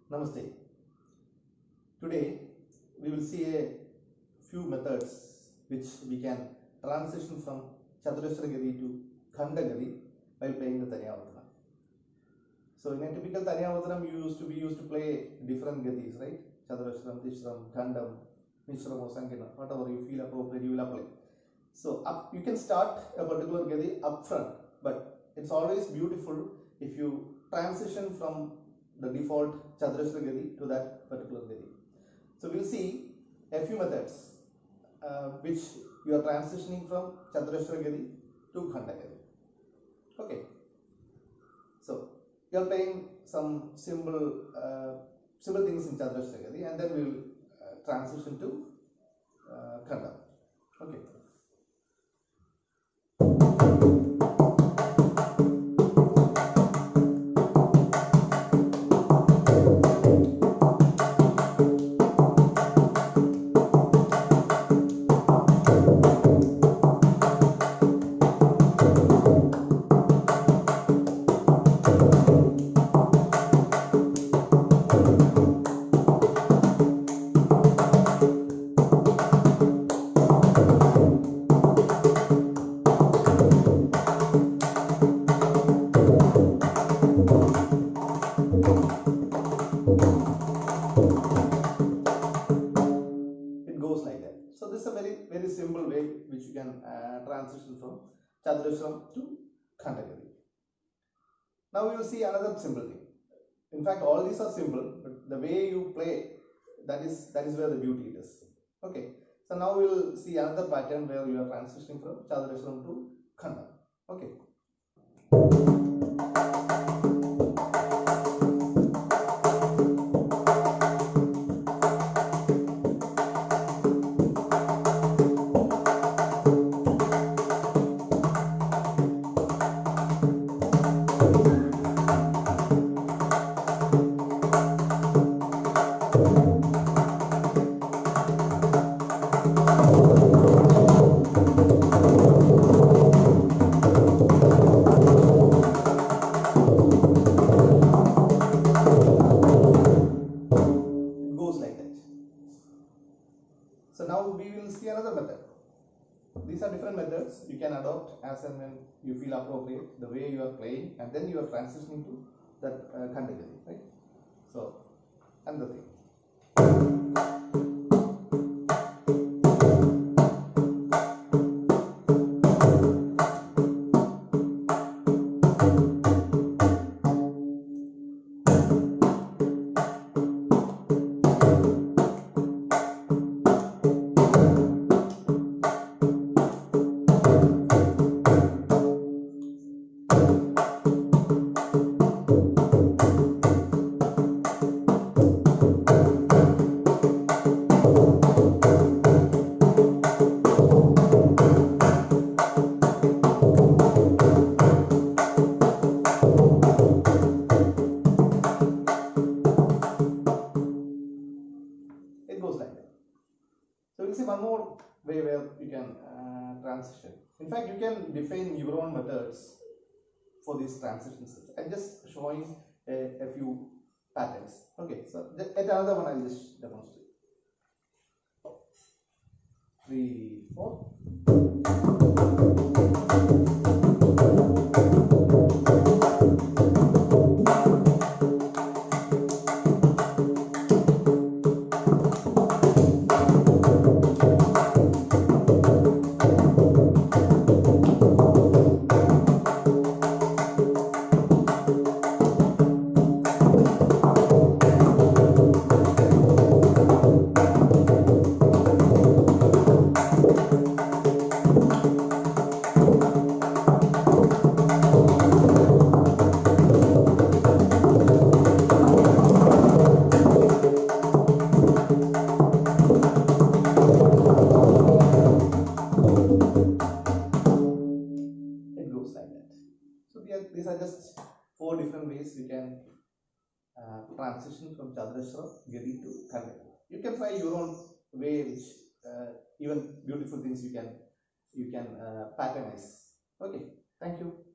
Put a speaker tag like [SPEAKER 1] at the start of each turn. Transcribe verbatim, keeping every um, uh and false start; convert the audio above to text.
[SPEAKER 1] Namaste. Today we will see a few methods which we can transition from Chathurashra Gathi to Khanta Gathi while playing the Tanyavatanam. So in a typical Tanyavatanam you used to be used to play different Gathis, right? Chathurashram, Tishram, Khantom, Mishram or Sankirtan, whatever you feel appropriate you will apply. So up, you can start a particular Gathi up front, but it's always beautiful if you transition from the default Chathurashra Gathi to that particular Gathi. So we'll see a few methods uh, which you are transitioning from Chathurashra Gathi to Khanta Gathi. Okay. So you are playing some simple uh, simple things in Chathurashra Gathi, and then we will uh, transition to uh, Khanta. Okay. Very simple way which you can uh, transition from Chathurashram to Khanta Gathi. Now we will see another simple thing. In fact, all these are simple, but the way you play, that is that is where the beauty is. Okay. So now we will see another pattern where you are transitioning from Chathurashram to Khanta. Okay. So now we will see another method. These are different methods you can adopt as and when you feel appropriate, the way you are playing, and then you are transitioning to that uh, Khanta Gathi, right? So, another thing. So we'll see one more way where you can uh, transition. In fact, you can define your own methods for these transitions. I'm just showing a, a few patterns. Okay, so at another one I'll just demonstrate. Three, four. These are just four different ways you can uh, transition from Chathurashra Gathi to Khanta Gathi. You can find your own way, which uh, even beautiful things you can you can uh, patternize. Okay, thank you.